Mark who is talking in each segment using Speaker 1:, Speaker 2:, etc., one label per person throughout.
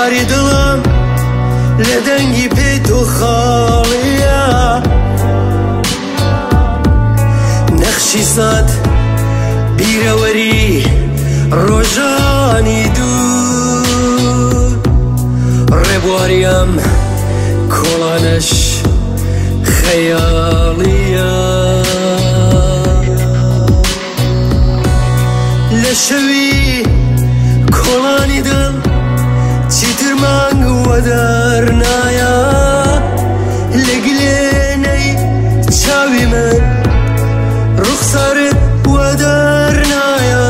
Speaker 1: شاری دڵم لە دەنگی پێی تۆ خاڵیە نەخشی سات بیرەوەری ڕۆژانی دوور ڕێبواریم کۆڵانەش خەیاڵیە لە شەوی کۆڵانی دڵ چیتر مانگ وە دەرنایە لە گلێنەی چاوی من ڕوخسارت وە دەرنایە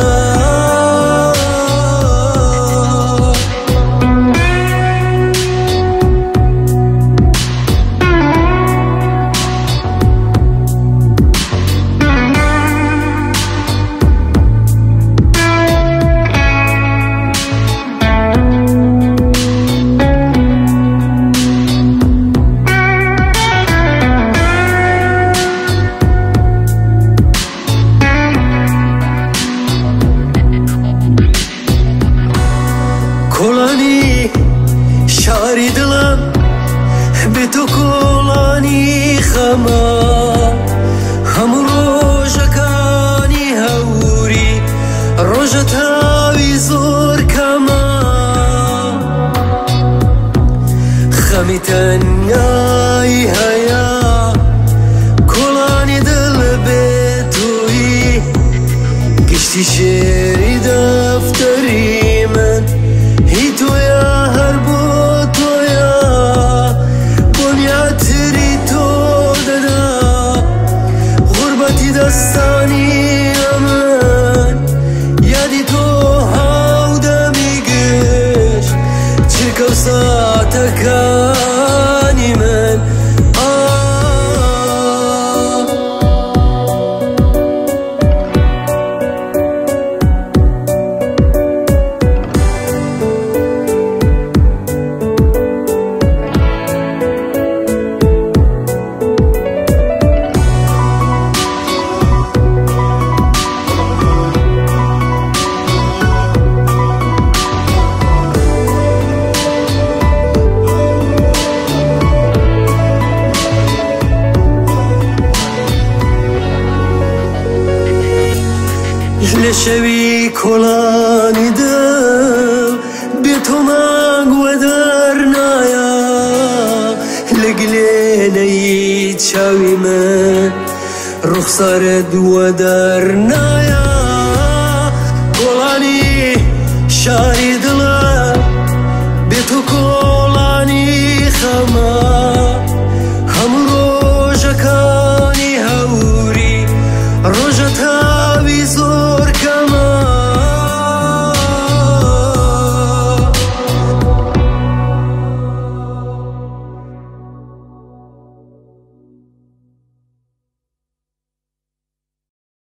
Speaker 1: کۆڵانی شاری دڵم بێ تۆ کۆڵانی خەمە هەموو ڕۆژەکانی هەوری ڕۆژە تاوی زۆر کەمە خەمی تەنیایی هەیە کۆڵانی دڵ بێ تۆیی گشتی شێری دەفتەری من هی تۆیە هەر بۆ تۆیە بۆنیاتری تۆ دەدا غوربەتی دەستانی ئەمن یادی تۆ هاودەمی گشت چرکە و ساتەکانی من لە شەوی کۆڵانی دڵ بێ تۆ مانگ وە دەرنایە لە گلێنەی چاوی من ڕوخسارت وە دەرنایە کۆڵانی شاری